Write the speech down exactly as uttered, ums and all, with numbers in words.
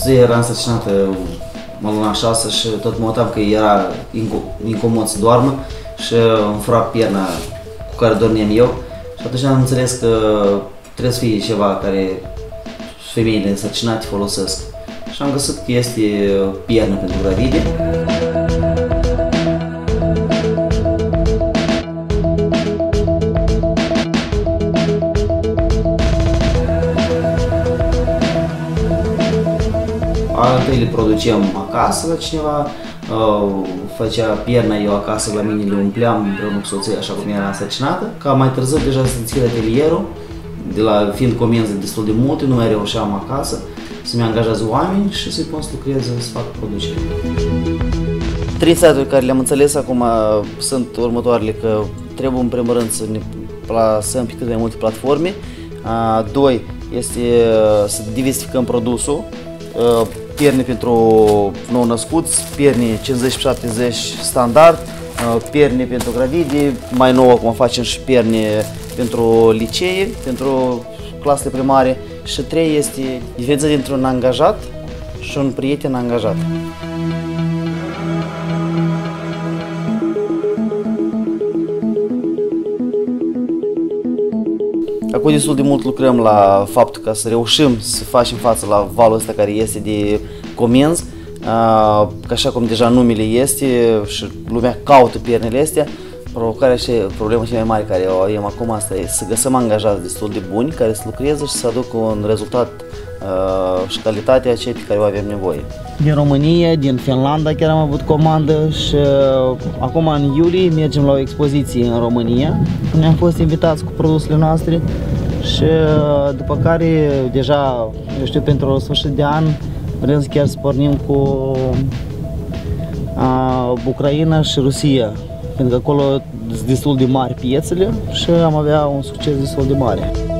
soția era însărcinată în luna a șasea și tot mă uitam că era incomod să doarmă și îmi fura pierna cu care dormeam eu și atunci am înțeles că trebuie să fie ceva care femeile însărcinate folosesc. Și am găsit că este piernă pentru gravide. Întâi le producem acasă la cineva, făcea pierna eu acasă la mine, le umpleam împreună cu soția așa cum era însărcinată. Ca mai târziu deja să deschid atelierul, de la, fiind comenzi destul de multe, nu mai reușeam acasă să-mi angajez oameni și să-i pun să lucreze, să fac producere. Trei site-uri care le-am înțeles acum sunt următoarele, că trebuie în primul rând să ne plasăm pe cât mai multe platforme. Doi, este să diversificăm produsul. Pierne pentru nou-născuți, pierne cincizeci șaptezeci standard, pierne pentru gravide, mai nou acum facem și pierne pentru licee, pentru clasele primare. Și trei este diferența dintre un angajat și un prieten angajat. Acum destul de mult lucrăm la faptul ca să reușim să facem față la valul ăsta care este de comenzi, că așa cum deja numele este și lumea caută piernele astea, provocarea și problema cea mai mare care o avem acum asta e să găsim angajați destul de buni care să lucreze și să aducă un rezultat și calitatea aceea pe care o avem nevoie. Din România, din Finlanda chiar am avut comandă și acum în iulie mergem la o expoziție în România unde am fost invitați cu produsele noastre și după care deja, eu știu, pentru sfârșit de an vrem chiar să pornim cu uh, Ucraina și Rusia, pentru că acolo sunt destul de mari piețele și am avea un succes destul de mare.